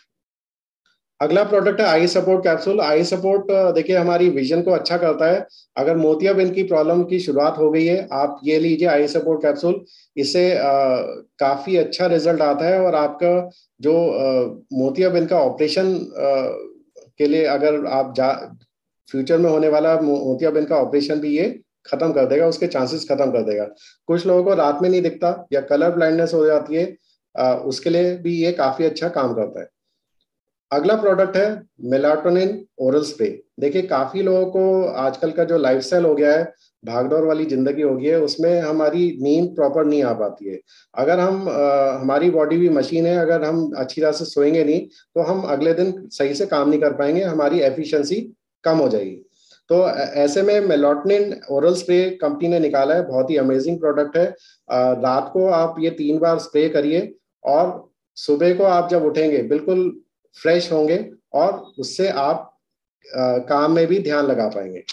अगला प्रोडक्ट है eye support capsule. Eye support देखिए हमारी विजन को अच्छा करता है। अगर मोतियाबिंद की प्रॉब्लम की शुरुआत हो गई है, आप ये लीजिए आई सपोर्ट कैप्सूल। इससे काफी अच्छा रिजल्ट आता है, और आपका जो मोतियाबिंद का ऑपरेशन के लिए अगर आप जा फ्यूचर में होने वाला मोतियाबिंद का ऑपरेशन भी ये खत्म कर देगा, उसके चांसेस खत्म कर देगा। कुछ लोगों को रात में नहीं दिखता या कलर ब्लाइंडनेस हो जाती है, आ, उसके लिए भी ये काफी अच्छा काम करता है। अगला प्रोडक्ट है मेलाटोनिन ओरल स्प्रे। देखिए, काफी लोगों को आजकल का जो लाइफस्टाइल हो गया है, भागदौड़ वाली जिंदगी हो गई है, उसमें हमारी नींद प्रॉपर नहीं आ पाती है। अगर हम आ, हमारी बॉडी भी मशीन है, अगर हम अच्छी तरह से सोएंगे नहीं तो हम अगले दिन सही से काम नहीं कर पाएंगे, हमारी एफिशिएंसी कम हो जाएगी। तो ऐसे में मेलाटोनिन ओरल स्प्रे कंपनी ने निकाला है, बहुत ही अमेजिंग प्रोडक्ट है। रात को आप ये तीन बार स्प्रे करिए, और सुबह को आप जब उठेंगे बिल्कुल फ्रेश होंगे, और उससे आप आ, काम में भी ध्यान लगा पाएंगे।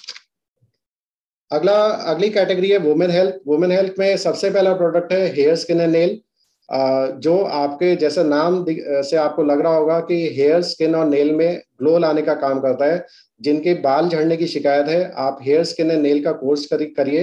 अगला अगली कैटेगरी है वुमेन हेल्थ। वुमेन हेल्थ में सबसे पहला प्रोडक्ट है हेयर स्किन एंड नेल, जो आपके जैसे नाम से आपको लग रहा होगा कि हेयर स्किन और नेल में ग्लो लाने का काम करता है। जिनके बाल झड़ने की शिकायत है, आप हेयर स्किन एंड नेल का कोर्स करिए।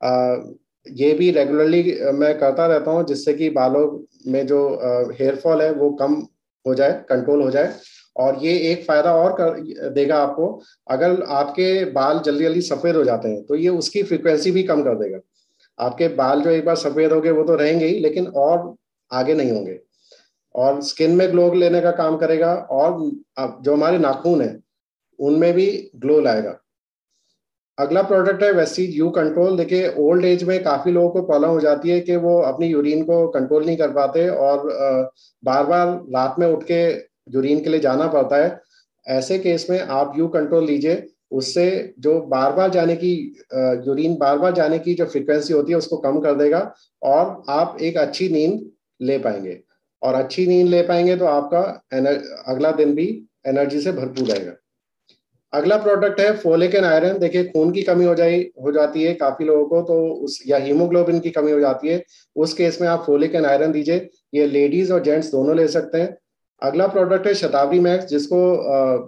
ये भी रेगुलरली मैं करता रहता हूँ, जिससे कि बालों में जो हेयर फॉल है वो कम हो जाए, कंट्रोल हो जाए। और ये एक फायदा और कर देगा आपको, अगर आपके बाल जल्दी जल्दी सफेद हो जाते हैं तो ये उसकी फ्रीक्वेंसी भी कम कर देगा। आपके बाल जो एक बार सफेद हो गए वो तो रहेंगे ही, लेकिन और आगे नहीं होंगे, और स्किन में ग्लो लेने का काम करेगा, और जो हमारे नाखून है उनमें भी ग्लो लाएगा। अगला प्रोडक्ट है वेस्टीज यू कंट्रोल। देखिए, ओल्ड एज में काफी लोगों को प्रॉब्लम हो जाती है कि वो अपनी यूरिन को कंट्रोल नहीं कर पाते, और बार बार रात में उठ के यूरिन के लिए जाना पड़ता है। ऐसे केस में आप यू कंट्रोल लीजिए, उससे जो बार बार जाने की यूरिन बार बार जाने की जो फ्रीक्वेंसी होती है उसको कम कर देगा, और आप एक अच्छी नींद ले पाएंगे। और अच्छी नींद ले पाएंगे तो आपका अगला दिन भी एनर्जी से भरपूर रहेगा। अगला प्रोडक्ट है फोलिक एंड आयरन। देखिए, खून की कमी हो जाए हो जाती है काफी लोगों को, तो उस या हीमोग्लोबिन की कमी हो जाती है, उस केस में आप फोलिक एंड आयरन दीजिए। ये लेडीज और जेंट्स दोनों ले सकते हैं। अगला प्रोडक्ट है शताब्दी मैक्स, जिसको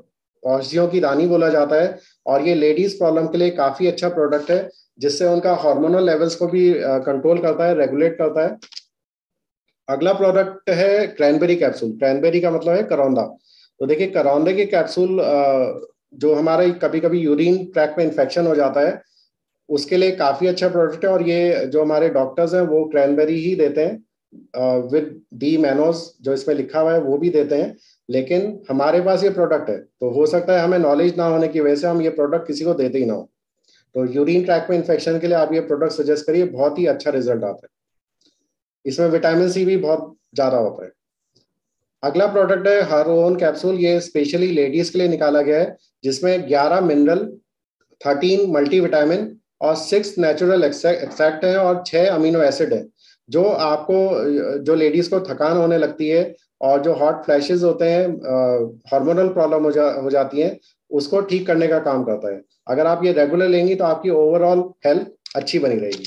औषधियों की रानी बोला जाता है, और ये लेडीज प्रॉब्लम के लिए काफी अच्छा प्रोडक्ट है, जिससे उनका हार्मोनल लेवल्स को भी कंट्रोल करता है, रेगुलेट करता है। अगला प्रोडक्ट है क्रैनबेरी कैप्सूल। क्रैनबेरी का मतलब है करौंदा। तो देखिए, करौंदे के कैप्सूल जो हमारे कभी कभी यूरिन ट्रैक में इन्फेक्शन हो जाता है, उसके लिए काफी अच्छा प्रोडक्ट है। और ये जो हमारे डॉक्टर्स हैं वो क्रैनबेरी ही देते हैं विद डी मैनोस, जो इसमें लिखा हुआ है वो भी देते हैं। लेकिन हमारे पास ये प्रोडक्ट है, तो हो सकता है हमें नॉलेज ना होने की वजह से हम ये प्रोडक्ट किसी को देते ही ना हो। तो यूरिन ट्रैक में इन्फेक्शन के लिए आप ये प्रोडक्ट सजेस्ट करिए, बहुत ही अच्छा रिजल्ट आता है। इसमें विटामिन सी भी बहुत ज्यादा होता है। अगला प्रोडक्ट है हार्मोन कैप्सूल। ये स्पेशली लेडीज के लिए निकाला गया है, जिसमें ग्यारह मिनरल, थर्टीन मल्टीविटामिन और सिक्स नेचुरल एक्सट्रैक्ट है और छह अमीनो एसिड है, जो आपको, जो लेडीज को थकान होने लगती है और जो हॉट फ्लैशेस होते हैं, हार्मोनल प्रॉब्लम हो जा हो जाती है, उसको ठीक करने का काम करता है। अगर आप ये रेगुलर लेंगी तो आपकी ओवरऑल हेल्थ अच्छी बनी रहेगी।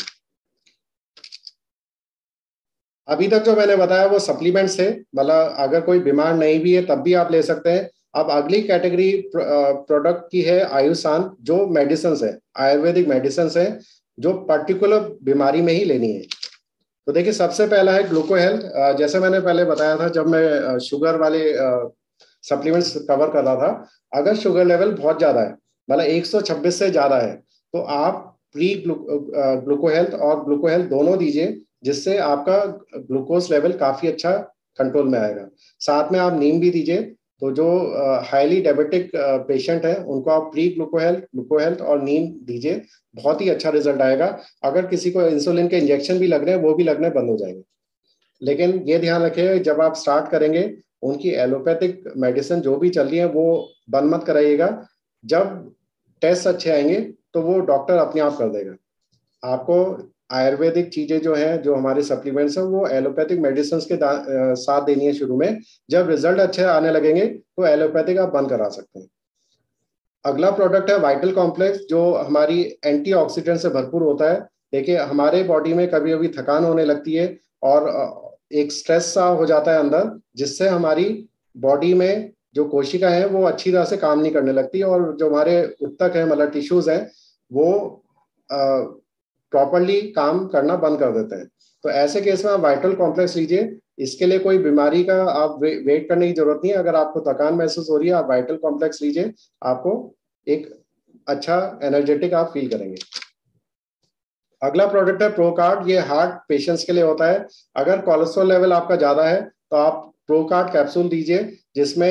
अभी तक जो मैंने बताया वो सप्लीमेंट्स थे, मतलब अगर कोई बीमार नहीं भी है तब भी आप ले सकते हैं। अब अगली कैटेगरी प्रोडक्ट की है आयुषान, जो मेडिसिन है, आयुर्वेदिक मेडिसिन है, जो पर्टिकुलर बीमारी में ही लेनी है। तो देखिए, सबसे पहला है ग्लूको हेल्थ। जैसे मैंने पहले बताया था, जब मैं शुगर वाले सप्लीमेंट्स कवर कर रहा था, अगर शुगर लेवल बहुत ज्यादा है, मतलब एक सौ छब्बीस से ज्यादा है, तो आप प्री ग्लूको हेल्थ और ग्लूको हेल्थ दोनों दीजिए, जिससे आपका ग्लूकोज लेवल काफी अच्छा कंट्रोल में आएगा। साथ में आप नीम भी दीजिए। तो जो हाईली डायबिटिक पेशेंट है उनको आप pre gluco health, gluco health और नीम दीजिए, बहुत ही अच्छा रिजल्ट आएगा। अगर किसी को इंसुलिन के इंजेक्शन भी लग रहे हैं, वो भी लगने बंद हो जाएंगे। लेकिन ये ध्यान रखिए, जब आप स्टार्ट करेंगे, उनकी एलोपैथिक मेडिसिन जो भी चल रही है वो बंद मत कराइएगा। जब टेस्ट अच्छे आएंगे तो वो डॉक्टर अपने आप कर देगा। आपको आयुर्वेदिक चीजें जो हैं, जो हमारे सप्लीमेंट्स हैं, वो एलोपैथिक मेडिसिन के साथ देनी है शुरू में। जब रिजल्ट अच्छे आने लगेंगे तो एलोपैथिक आप बंद करा सकते हैं। अगला प्रोडक्ट है वाइटल कॉम्प्लेक्स, जो हमारी एंटीऑक्सीडेंट से भरपूर होता है। देखिए, हमारे बॉडी में कभी कभी थकान होने लगती है और एक स्ट्रेस सा हो जाता है अंदर, जिससे हमारी बॉडी में जो कोशिका है वो अच्छी तरह से काम नहीं करने लगती, और जो हमारे उत्तक है, मतलब टिश्यूज हैं, वो प्रॉपरली काम करना बंद कर देते हैं। तो ऐसे केस में आप वाइटल कॉम्प्लेक्स लीजिए। इसके लिए कोई बीमारी का आप वे, वेट करने की जरूरत नहीं है। अगर आपको थकान महसूस हो रही है, आप वाइटल कॉम्प्लेक्स लीजिए, आपको एक अच्छा एनर्जेटिक आप फील करेंगे। अगला प्रोडक्ट है प्रोकार्ड। ये हार्ट पेशेंट्स के लिए होता है। अगर कोलेस्ट्रॉल लेवल आपका ज्यादा है तो आप प्रोकार्ड कैप्सूल दीजिए, जिसमें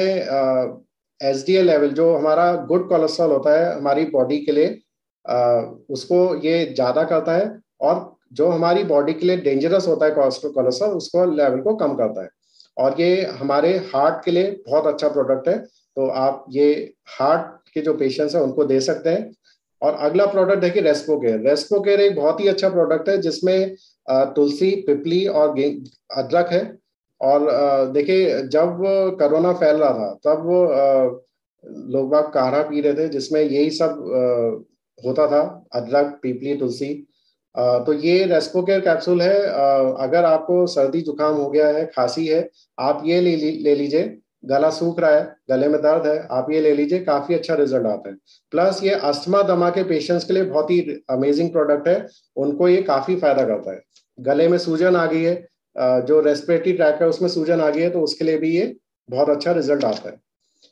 एस डी एल लेवल, जो हमारा गुड कोलेस्ट्रॉल होता है हमारी बॉडी के लिए, आ, उसको ये ज्यादा करता है, और जो हमारी बॉडी के लिए डेंजरस होता है कोलेस्ट्रॉल, उसको लेवल को कम करता है। और ये हमारे हार्ट के लिए बहुत अच्छा प्रोडक्ट है। तो आप ये हार्ट के जो पेशेंट्स हैं उनको दे सकते हैं। और अगला प्रोडक्ट देखिए रेस्पोकेयर। रेस्पोकेयर एक बहुत ही अच्छा प्रोडक्ट है, जिसमें तुलसी, पिपली और अदरक है। और देखिए, जब कोरोना फैल रहा था तब लोग बाग काढ़ा पी रहे थे, जिसमें यही सब होता था, अदरक, पीपली, तुलसी। तो ये रेस्पोकेयर कैप्सूल है। अगर आपको सर्दी जुकाम हो गया है, खांसी है, आप ये ले ले लीजिए। गला सूख रहा है, गले में दर्द है, आप ये ले लीजिए, काफी अच्छा रिजल्ट आता है। प्लस ये अस्थमा दमा के पेशेंट्स के लिए बहुत ही अमेजिंग प्रोडक्ट है, उनको ये काफी फायदा करता है। गले में सूजन आ गई है, जो रेस्पिरेटरी ट्रैक है उसमें सूजन आ गई है, तो उसके लिए भी ये बहुत अच्छा रिजल्ट आता है।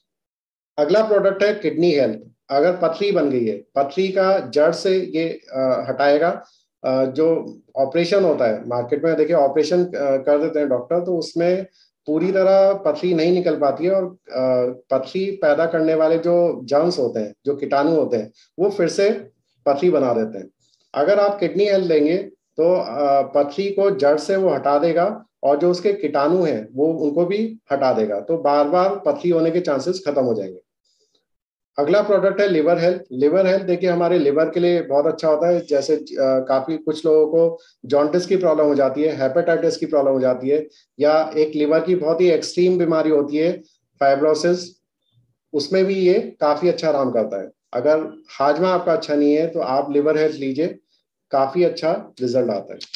अगला प्रोडक्ट है किडनी हेल्थ। अगर पथरी बन गई है, पथरी का जड़ से ये हटाएगा। जो ऑपरेशन होता है मार्केट में, देखिए ऑपरेशन कर देते हैं डॉक्टर, तो उसमें पूरी तरह पथरी नहीं निकल पाती है, और पथरी पैदा करने वाले जो जर्म्स होते हैं, जो कीटाणु होते हैं, वो फिर से पथरी बना देते हैं। अगर आप किडनी हेल्थ लेंगे तो पथरी को जड़ से वो हटा देगा, और जो उसके कीटाणु हैं वो उनको भी हटा देगा, तो बार बार पथरी होने के चांसेस खत्म हो जाएंगे। अगला प्रोडक्ट है लिवर हेल्थ। लिवर हेल्थ देखिए हमारे लिवर के लिए बहुत अच्छा होता है। जैसे आ, काफी कुछ लोगों को जॉन्डिस की प्रॉब्लम हो जाती है, हेपेटाइटिस की प्रॉब्लम हो जाती है, या एक लिवर की बहुत ही एक्सट्रीम बीमारी होती है, फाइब्रोसिस, उसमें भी ये काफी अच्छा आराम करता है। अगर हाजमा आपका अच्छा नहीं है तो आप लिवर हेल्थ लीजिए, काफी अच्छा रिजल्ट आता है।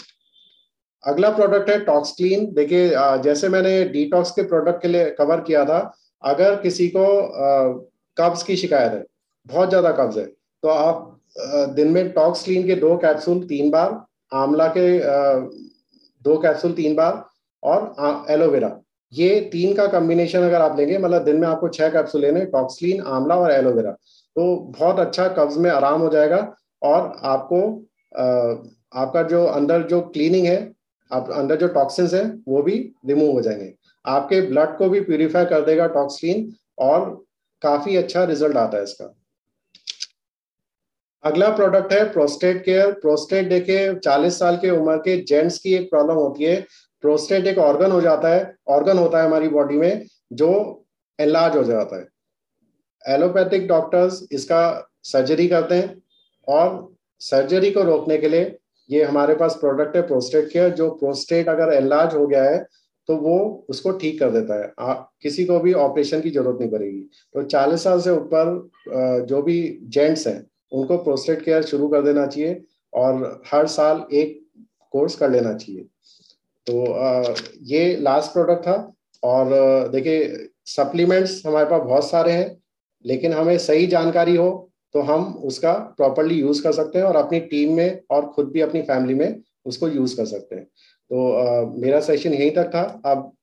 अगला प्रोडक्ट है टॉक्स क्लीन। देखिए, जैसे मैंने डिटॉक्स के प्रोडक्ट के लिए कवर किया था, अगर किसी को कब्ज की शिकायत है, बहुत ज्यादा कब्ज है, तो आप दिन में टॉक्सलीन के दो कैप्सूल तीन बार, आंवला के दो कैप्सूल तीन बार और एलोवेरा, ये तीन का कॉम्बिनेशन अगर आप लेंगे, मतलब दिन में आपको छह कैप्सूल लेने, टॉक्सलीन, आंवला और एलोवेरा, तो बहुत अच्छा कब्ज में आराम हो जाएगा और आपको आ, आपका जो अंदर जो क्लीनिंग है, आप अंदर जो टॉक्सिन्स है वो भी रिमूव हो जाएंगे, आपके ब्लड को भी प्यूरिफाई कर देगा टॉक्सलीन, और काफी अच्छा रिजल्ट आता है इसका। अगला प्रोडक्ट है प्रोस्टेट केयर। प्रोस्टेट देखिए चालीस साल के उम्र के जेंट्स की एक प्रॉब्लम होती है। प्रोस्टेट एक ऑर्गन हो जाता है, ऑर्गन होता है हमारी बॉडी में जो एनलार्ज हो जाता है। एलोपैथिक डॉक्टर्स इसका सर्जरी करते हैं और सर्जरी को रोकने के लिए ये हमारे पास प्रोडक्ट है प्रोस्टेट केयर, जो प्रोस्टेट अगर एनलार्ज हो गया है तो वो उसको ठीक कर देता है, आ, किसी को भी ऑपरेशन की जरूरत नहीं पड़ेगी। तो चालीस साल से ऊपर जो भी जेंट्स हैं उनको प्रोस्टेट केयर शुरू कर देना चाहिए और हर साल एक कोर्स कर लेना चाहिए। तो आ, ये लास्ट प्रोडक्ट था। और देखिए सप्लीमेंट्स हमारे पास बहुत सारे हैं, लेकिन हमें सही जानकारी हो तो हम उसका प्रॉपरली यूज कर सकते हैं और अपनी टीम में और खुद भी अपनी फैमिली में उसको यूज कर सकते हैं। तो आ, मेरा सेशन यहीं तक था। अब